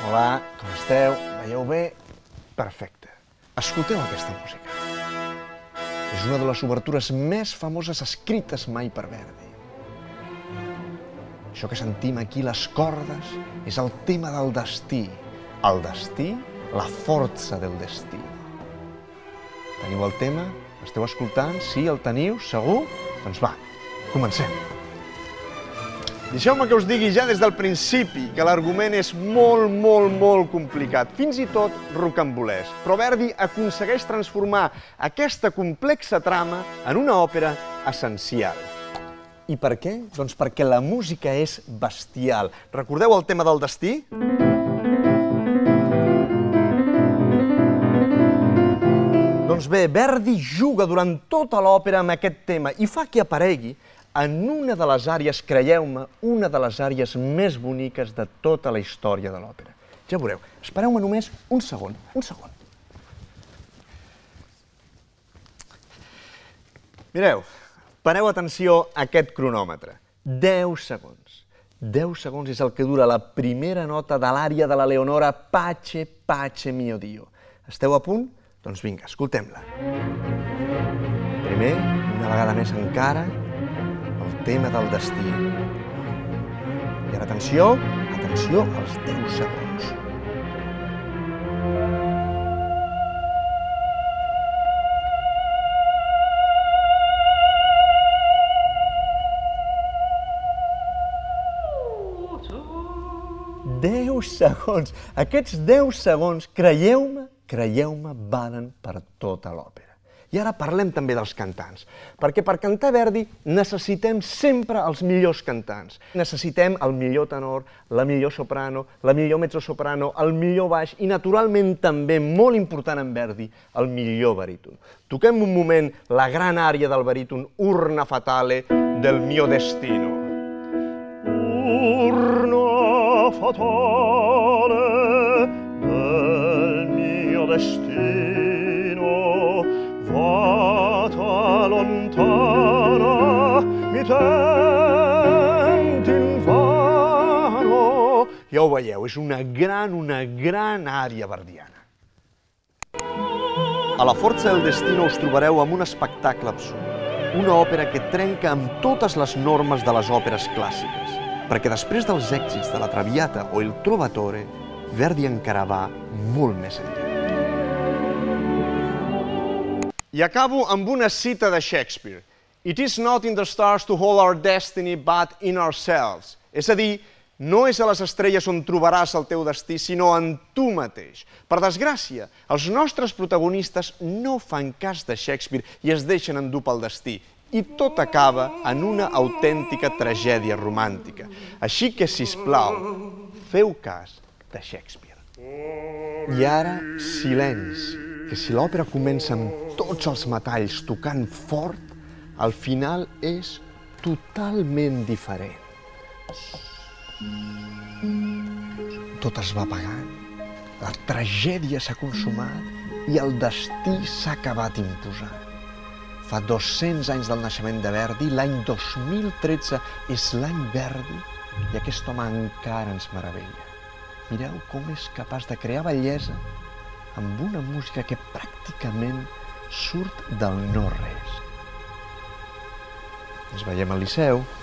Hola, com esteu? Veieu bé? Perfecte. Escolteu aquesta música. És una de les obertures més famoses escrites mai per Verdi. Això que sentim aquí, les cordes, és el tema del destí. El destí, la força del destí. Teniu el tema? L'esteu escoltant? Sí, el teniu? Segur? Doncs va, comencem. Deixeu-me que us digui ja des del principi que l'argument és molt complicat, fins i tot rocambolesc. Però Verdi aconsegueix transformar aquesta complexa trama en una òpera essencial. I per què? Doncs perquè la música és bestial. Recordeu el tema del destí? Doncs bé, Verdi juga durant tota l'òpera amb aquest tema i fa que aparegui en una de les àries, creieu-me, una de les àries més boniques de tota la història de l'òpera. Ja veureu, espereu-me només un segon. Mireu, pareu atenció a aquest cronòmetre. 10 segons. 10 segons és el que dura la primera nota de l'ària de la Leonora Pace, Pace mio Dio. Esteu a punt? Doncs vinga, escoltem-la. Primer, una vegada més encara, el tema del destí. I ara atenció, atenció als 10 segons. Segons. Aquests 10 segons, creieu-me, valen per tota l'òpera. I ara parlem també dels cantants, perquè per cantar Verdi necessitem sempre els millors cantants. Necessitem el millor tenor, la millor soprano, la millor mezzosoprano, el millor baix i, naturalment, també, molt important en Verdi, el millor baríton. Toquem un moment la gran ària del baríton Urna Fatale del mio destino. Urna fatale del mio destino, vata lontana, mi tenti invano. Ja ho veieu, és una gran ària verdiana. A la Forza del Destino us trobareu amb un espectacle absurd, una òpera que trenca amb totes les normes de les òperes clàssiques, perquè després dels èxits de la Traviata o il Trovatore, Verdi encara va molt més enllà. I acabo amb una cita de Shakespeare. It is not in the stars to hold our destiny, but in ourselves. És a dir, no és a les estrelles on trobaràs el teu destí, sinó en tu mateix. Per desgràcia, els nostres protagonistes no fan cas de Shakespeare i es deixen endur pel destí. I tot acaba en una autèntica tragèdia romàntica. Així que, sisplau, feu cas de Shakespeare. I ara, silenci, que si l'òpera comença amb tots els metalls tocant fort, al final és totalment diferent. Tot es va apagant, la tragèdia s'ha consumat i el destí s'ha acabat imposant. Fa 200 anys del naixement de Verdi, l'any 2013 és l'any Verdi i aquest home encara ens meravella. Mireu com és capaç de crear bellesa amb una música que pràcticament surt del no-res. Ens veiem al Liceu.